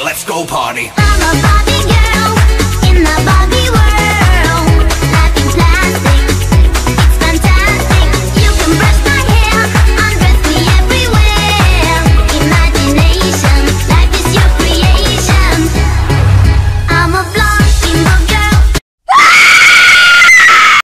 let's go party. I'm a Barbie girl in the Barbie